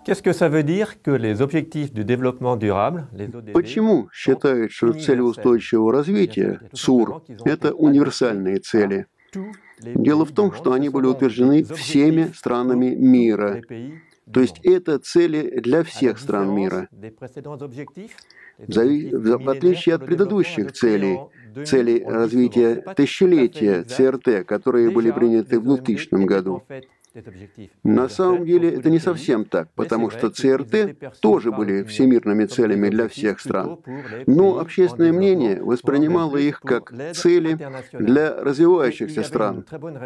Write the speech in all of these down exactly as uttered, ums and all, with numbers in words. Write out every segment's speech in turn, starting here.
Почему считают, что цели устойчивого развития, ЦУР, это универсальные цели? Дело в том, что они были утверждены всеми странами мира. То есть это цели для всех стран мира. В отличие от предыдущих целей, целей развития тысячелетия, ЦРТ, которые были приняты в двухтысячном году, на самом деле это не совсем так, потому что ЦРТ тоже были всемирными целями для всех стран. Но общественное мнение воспринимало их как цели для развивающихся стран,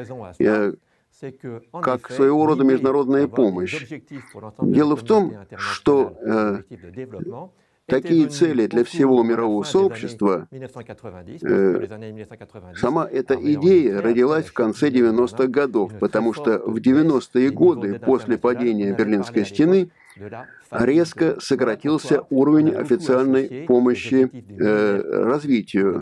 как своего рода международная помощь. Дело в том, что э, такие цели для всего мирового сообщества, э, сама эта идея родилась в конце девяностых годов, потому что в девяностые годы после падения Берлинской стены резко сократился уровень официальной помощи э, развитию.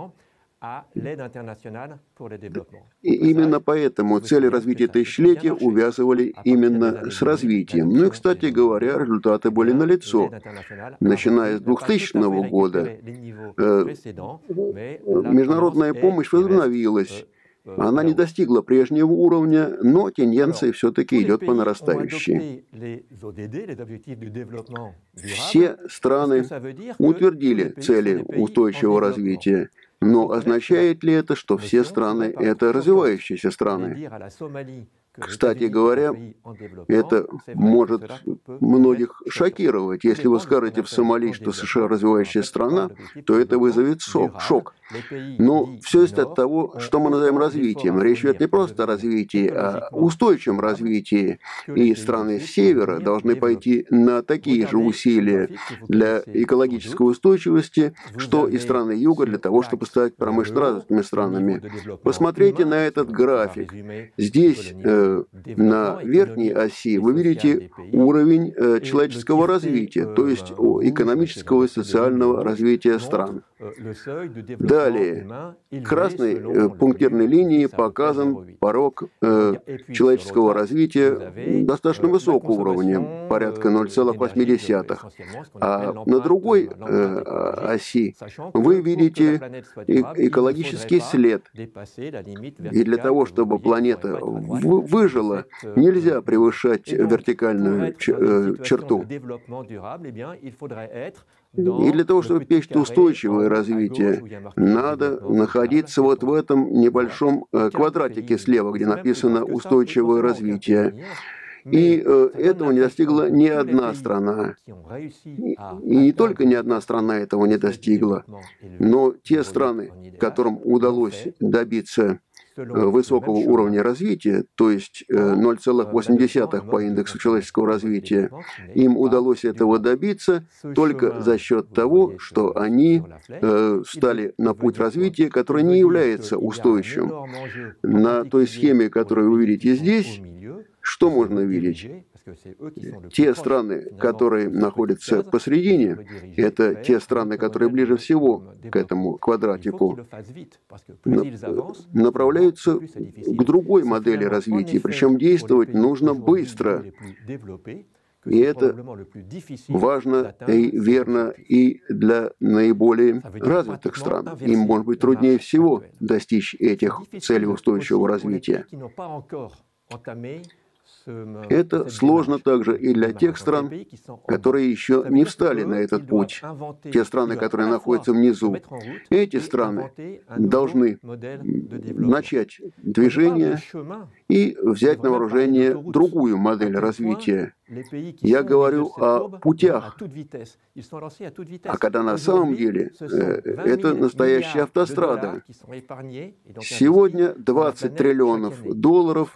И именно поэтому цели развития тысячелетия увязывали именно с развитием. Ну и, кстати говоря, результаты были налицо. Начиная с двухтысячного года э, международная помощь возобновилась. Она не достигла прежнего уровня, но тенденция все-таки идет по нарастающей. Все страны утвердили цели устойчивого развития. Но означает ли это, что все страны – это развивающиеся страны? Кстати говоря, это может многих шокировать. Если вы скажете в Сомали, что США развивающая страна, то это вызовет шок. Но все зависит от того, что мы называем развитием. Речь идет не просто о развитии, а о устойчивом развитии. И страны Севера должны пойти на такие же усилия для экологической устойчивости, что и страны Юга для того, чтобы стать промышленно развитыми странами. Посмотрите на этот график. Здесь на верхней оси вы видите уровень человеческого развития, то есть экономического и социального развития стран. Далее, красной пунктирной линией показан порог человеческого развития достаточно высокого уровня, порядка ноль целых восемь десятых. А на другой оси вы видите экологический след. И для того, чтобы планета выжила, нельзя превышать вертикальную черту. И для того, чтобы печь устойчивое развитие, надо находиться вот в этом небольшом квадратике слева, где написано «устойчивое развитие». И э, этого не достигла ни одна страна. И не только ни одна страна этого не достигла, но те страны, которым удалось добиться высокого уровня развития, то есть ноль целых восемь десятых по индексу человеческого развития, им удалось этого добиться только за счет того, что они стали на путь развития, который не является устойчивым. На той схеме, которую вы видите здесь, что можно видеть? Те страны, которые находятся посередине, это те страны, которые ближе всего к этому квадратику, направляются к другой модели развития, причем действовать нужно быстро. И это важно и верно и для наиболее развитых стран. Им, может быть, труднее всего достичь этих целей устойчивого развития. Это сложно также и для тех стран, которые еще не встали на этот путь, те страны, которые находятся внизу. Эти страны должны начать движение и взять на вооружение другую модель развития. Я говорю о путях, а когда на самом деле это настоящая автострада. Сегодня двадцать триллионов долларов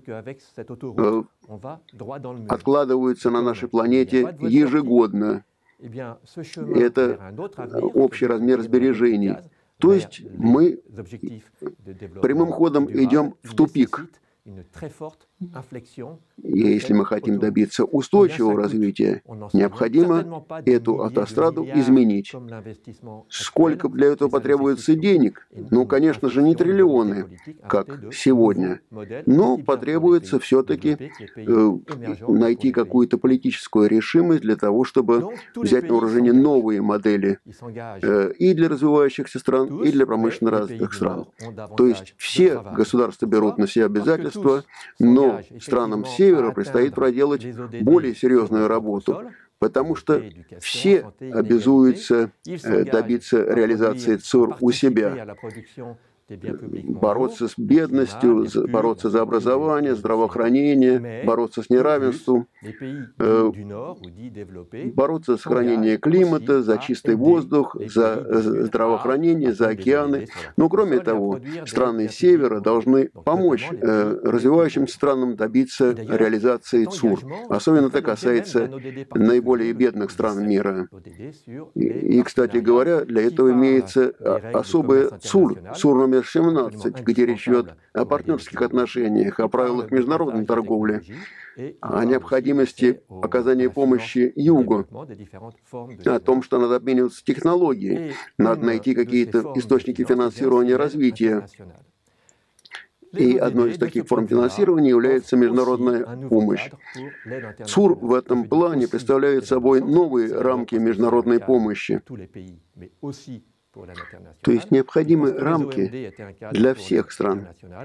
откладываются на нашей планете ежегодно. Это общий размер сбережений. То есть мы прямым ходом идем в тупик. И если мы хотим добиться устойчивого развития, необходимо эту автостраду изменить. Сколько для этого потребуется денег? Ну, конечно же, не триллионы, как сегодня, но потребуется все-таки э, найти какую-то политическую решимость для того, чтобы взять на вооружение новые модели э, и для развивающихся стран, и для промышленно развитых стран. То есть все государства берут на себя обязательства, но странам Севера предстоит проделать более серьезную работу, потому что все обязуются добиться реализации ЦУР у себя, бороться с бедностью, бороться за образование, здравоохранение, бороться с неравенством, бороться за сохранение климата, за чистый воздух, за здравоохранение, за океаны. Но кроме того, страны Севера должны помочь развивающимся странам добиться реализации ЦУР. Особенно это касается наиболее бедных стран мира. И, кстати говоря, для этого имеется особая ЦУР, ЦУР номер семнадцать, где речь идет о партнерских отношениях, о правилах международной торговли, о необходимости оказания помощи Югу, о том, что надо обмениваться технологией, надо найти какие-то источники финансирования развития. И одной из таких форм финансирования является международная помощь. ЦУР в этом плане представляет собой новые рамки международной помощи. То есть необходимы рамки для всех стран.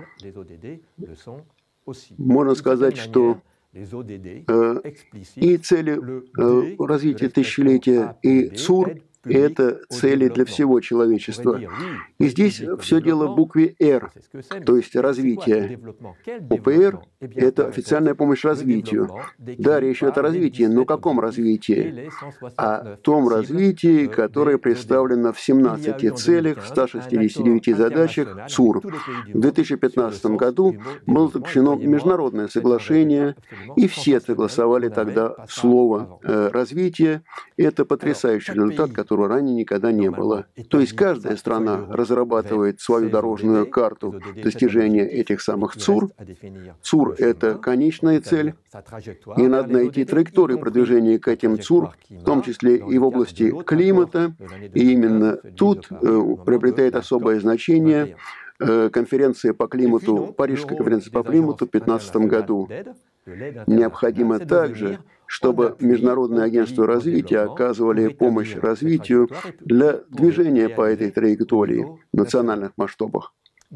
Можно сказать, что э, и цели э, развития тысячелетия, и ЦУР — это цели для всего человечества. И здесь все дело в букве «Р», то есть развитие. О П Р — это официальная помощь развитию. Да, речь идет о развитии, но каком развитии? О том развитии, которое представлено в семнадцати целях, в ста шестидесяти девяти задачах ЦУР. В две тысячи пятнадцатом году было заключено международное соглашение, и все согласовали тогда слово «развитие». Это потрясающий результат, который ранее никогда не было. То есть каждая страна разрабатывает свою дорожную карту достижения этих самых ЦУР. ЦУР — это конечная цель, и надо найти траекторию продвижения к этим ЦУР, в том числе и в области климата. И именно тут э, приобретает особое значение э, конференция по климату, Парижская конференция по климату в две тысячи пятнадцатом году. Необходимо также, чтобы международные агентства развития оказывали помощь развитию для движения по этой траектории в национальных масштабах.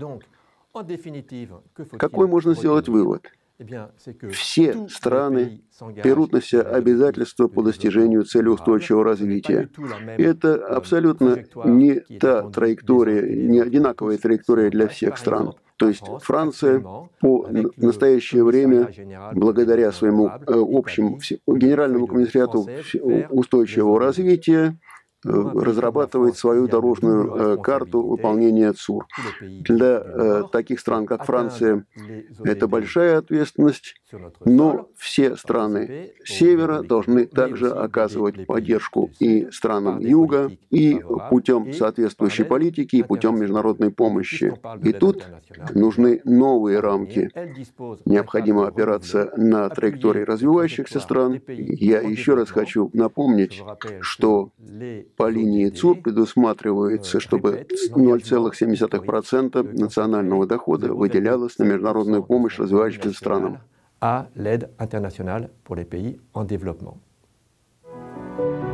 Какой можно сделать вывод? Все страны берут на себя обязательства по достижению цели устойчивого развития. Это абсолютно не та траектория, не одинаковая траектория для всех стран. То есть Франция по настоящее время, благодаря своему общему Генеральному комиссариату устойчивого развития, разрабатывает свою дорожную карту выполнения ЦУР. Для таких стран, как Франция, это большая ответственность, но все страны Севера должны также оказывать поддержку и странам Юга, и путем соответствующей политики, и путем международной помощи. И тут нужны новые рамки. Необходимо опираться на траектории развивающихся стран. Я еще раз хочу напомнить, что по линии ЦУР предусматривается, чтобы ноль целых семь десятых процента национального дохода выделялось на международную помощь развивающимся странам. À l'aide internationale pour les pays en développement.